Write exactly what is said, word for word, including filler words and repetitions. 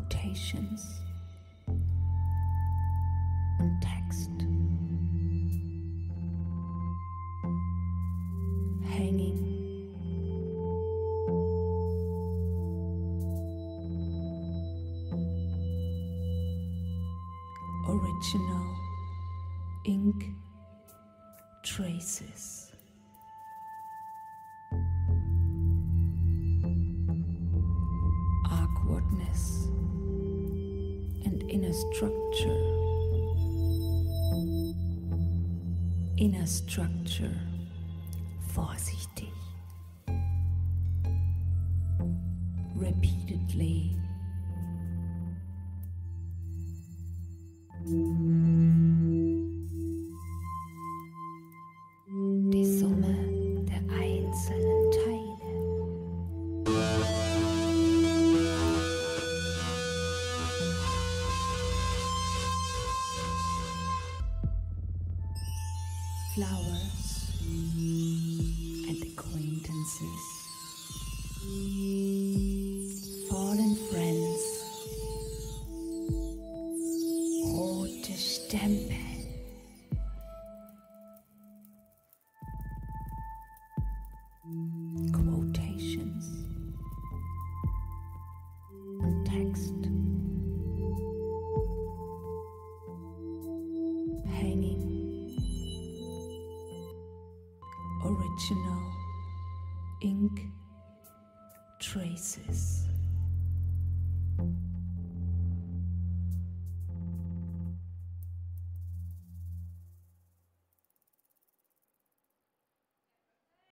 Quotations und Text. Hanging. Original ink traces. Awkwardness and inner structure. Inner structure. Vorsichtig. Repeatedly. Die Summe der einzelnen Teile. Flowers and acquaintances. Fallen friends. Rote Stempel. Quotations und Text. Hanging. Original ink traces.